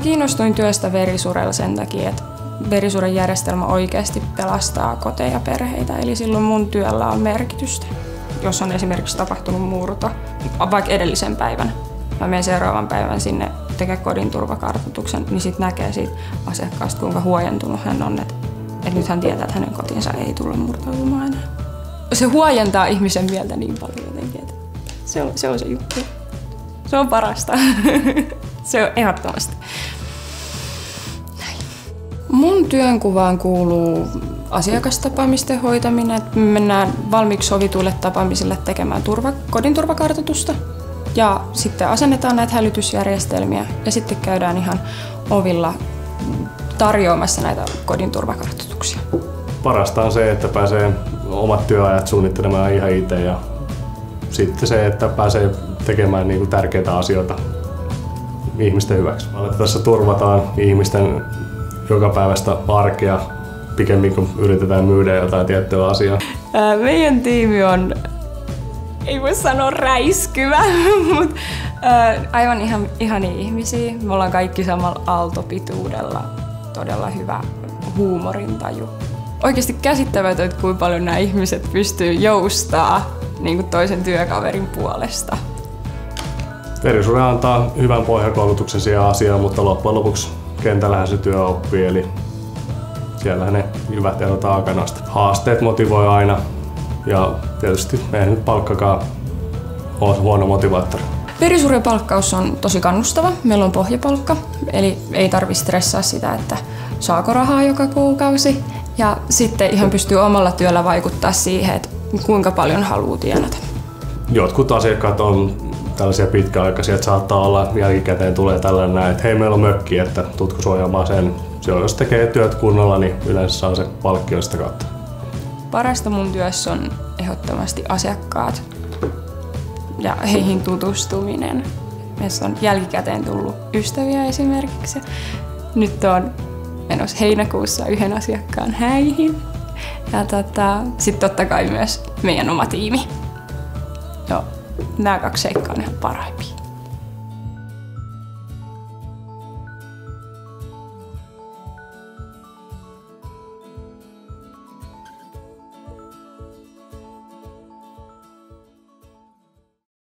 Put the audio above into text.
kiinnostuin työstä Verisurella sen takia, että Verisuren järjestelmä oikeasti pelastaa koteja ja perheitä, eli silloin mun työllä on merkitystä. Jos on esimerkiksi tapahtunut murto, vaikka edellisen päivän, mä menen seuraavan päivän sinne tekemään kodin turvakartoituksen, niin sitten näkee siitä asiakkaasta, kuinka huojentunut hän on, että nyt hän tietää, että hänen kotinsa ei tule murtautumaan enää. Se huojentaa ihmisen mieltä niin paljon jotenkin, että se on se juttu. Se on parasta. Se on ehdottomasti. Näin. Mun työnkuvaan kuuluu asiakastapaamisten hoitaminen. Me mennään valmiiksi sovituille tapaamisille tekemään kodin turvakartoitusta. Ja sitten asennetaan näitä hälytysjärjestelmiä ja sitten käydään ihan ovilla tarjoamassa näitä kodin turvakartoituksia. Parasta on se, että pääsee omat työajat suunnittelemaan ihan itse ja sitten se, että pääsee tekemään niin kuin tärkeitä asioita ihmisten hyväksi. Tässä turvataan ihmisten jokapäiväistä arkea pikemmin kuin yritetään myydä jotain tiettyä asiaa. Meidän tiimi on, ei voi sanoa räiskyvä, mutta aivan ihania ihmisiä. Me ollaan kaikki samalla aaltopituudella, todella hyvä huumorintaju. Oikeasti käsittämätöntä, että kuinka paljon nämä ihmiset pystyy joustaa niin kuin toisen työkaverin puolesta. Verisure antaa hyvän pohjakoulutuksen siihen asiaan, mutta loppujen lopuksi kentällähän se työ oppii, eli siellähän ne hyvät erotaan akanasta. Haasteet motivoi aina ja tietysti meidän nyt palkkakaan on huono motivaattori. Verisuren palkkaus on tosi kannustava. Meillä on pohjapalkka, eli ei tarvitse stressaa sitä, että saako rahaa joka kuukausi. Ja sitten ihan pystyy omalla työllä vaikuttaa siihen, että kuinka paljon haluaa tienata. Jotkut asiakkaat on tällaisia pitkäaikaisia, että saattaa olla jälkikäteen tulee tällainen näin, että hei, meillä on mökki, että tutko suojaamaan sen. Jos tekee työt kunnolla, niin yleensä saa se palkkio sitä kautta. Parasta mun työssä on ehdottomasti asiakkaat ja heihin tutustuminen. Meissä on jälkikäteen tullut ystäviä esimerkiksi. Nyt on menossa heinäkuussa yhden asiakkaan häihin. Ja sitten totta kai myös meidän oma tiimi. Nämä 2 seikkaa on ihan parhaimpia.